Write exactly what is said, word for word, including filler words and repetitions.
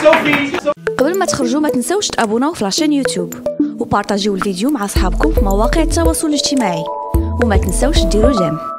قبل ما تخرجوا ما تنسوش تابوناو في لاشين يوتيوب وبارطاجيو الفيديو مع اصحابكم في مواقع التواصل الاجتماعي وما تنسوش ديروا جيم.